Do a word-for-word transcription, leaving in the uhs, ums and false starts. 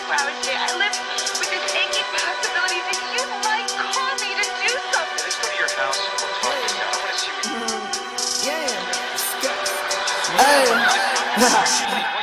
twenty-four hours a day. I live with this aching possibility that you might call me to do something. Let's go to your house. We'll talk this out. I want to see what you do. Yeah. Hey.